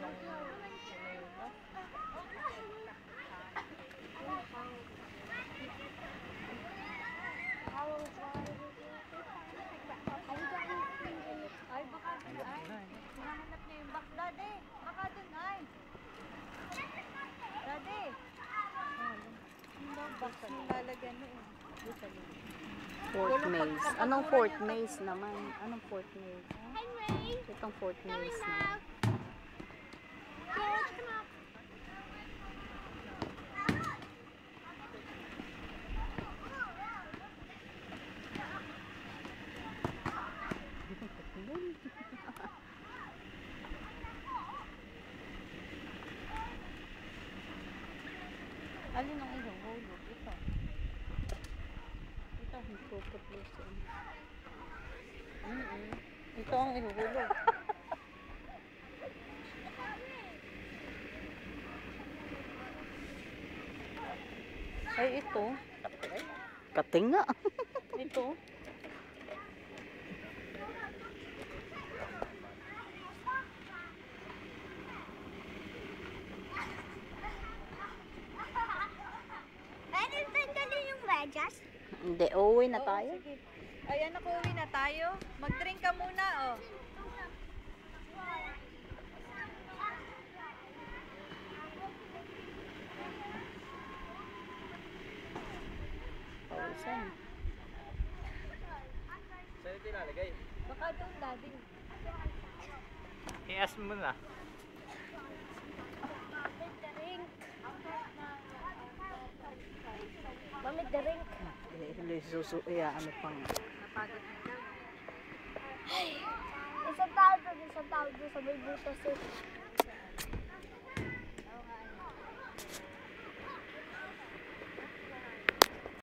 nung sinulta. Ay, baka dun ay. Hinahanap niya yung box. Daddy, baka dun ay. Daddy. Ang box yung lalagyan mo eh. Fourth maze. Anong fourth maze naman? Anong fourth maze? Itong fourth maze na. Alin ang iyong hulog? Ito. Ito, hipopotassium. Ito ang ihuhulog. Ay, ito. Katinga. Ito. Pwede tanggalin yung medyas? Hindi, uuwi na Oo, tayo. sige. Ayan, uwi na tayo. Mag-drink ka muna, oh. Pausan. Saan ito ilalagay? Baka doon, daddy. I-ask mo na. Mami, the ring. Hindi susu, ano pang. Napagod na daw. Isang tao doon sa may butas eh.